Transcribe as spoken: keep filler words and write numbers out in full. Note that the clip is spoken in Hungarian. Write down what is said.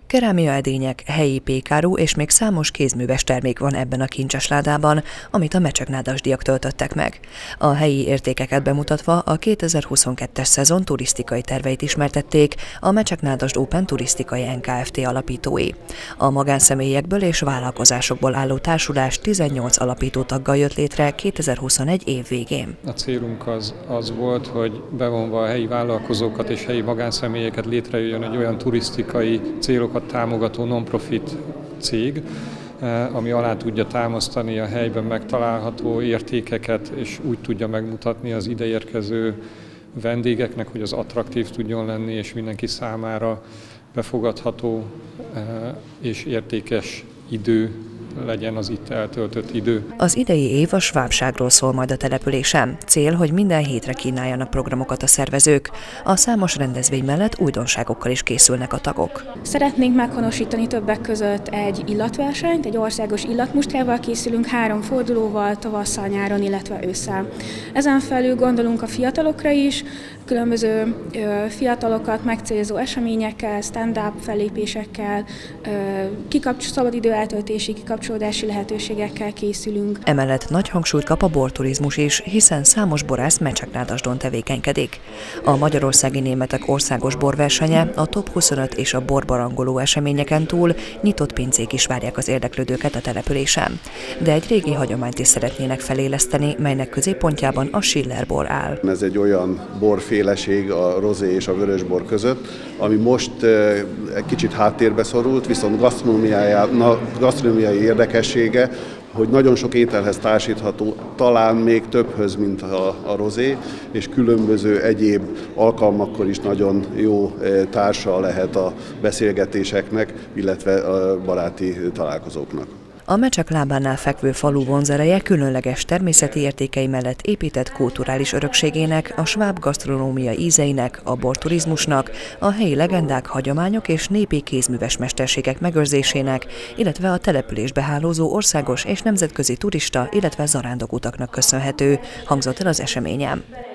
Kerámiaedények, helyi pékáru és még számos kézműves termék van ebben a kincses ládában, amit a mecsegnádasdiak töltöttek meg. A helyi értékeket bemutatva a kétezer-huszonkettes szezon turisztikai terveit ismertették a Mecseknádasd Open turisztikai en ká ef té alapítói. A magánszemélyekből és vállalkozásokból álló társulás tizennyolc alapító taggal jött létre kétezer-huszonegy év végén. A célunk az, az volt, hogy bevonva a helyi vállalkozókat és helyi magánszemélyeket létrejöjjön egy olyan turisztikai célokat támogató non-profit cég, ami alá tudja támasztani a helyben megtalálható értékeket, és úgy tudja megmutatni az ideérkező vendégeknek, hogy az attraktív tudjon lenni, és mindenki számára befogadható és értékes idő legyen az itt eltöltött idő. Az idei év a svábságról szól majd a településen. Cél, hogy minden hétre kínáljanak programokat a szervezők. A számos rendezvény mellett újdonságokkal is készülnek a tagok. Szeretnénk meghonosítani többek között egy illatversenyt, egy országos illatmustrával készülünk három fordulóval, tavasszal, nyáron, illetve ősszel. Ezen felül gondolunk a fiatalokra is, különböző fiatalokat megcélzó eseményekkel, stand-up fellépésekkel, kikapcs- szabadidő eltöltési kikapcsolódási lehetőségekkel készülünk. Emellett nagy hangsúlyt kap a borturizmus is, hiszen számos borász Mecseknádasdon tevékenykedik. A magyarországi németek országos borversenye, a top huszonöt és a borbarangoló eseményeken túl nyitott pincék is várják az érdeklődőket a településen. De egy régi hagyományt is szeretnének feléleszteni, melynek középpontjában a Schiller bor áll. Ez egy olyan borféleség a rozé és a vörösbor között, ami most egy kicsit háttérbe szorult, viszont gasztronómiai érdekessége, hogy nagyon sok ételhez társítható, talán még többhöz, mint a, a rozé, és különböző egyéb alkalmakkor is nagyon jó társa lehet a beszélgetéseknek, illetve a baráti találkozóknak. A Mecsek lábánál fekvő falu vonzereje különleges természeti értékei mellett épített kulturális örökségének, a sváb gasztronómia ízeinek, a borturizmusnak, a helyi legendák, hagyományok és népi kézműves mesterségek megőrzésének, illetve a településbe hálózó országos és nemzetközi turista, illetve zarándokutaknak köszönhető, hangzott el az eseményen.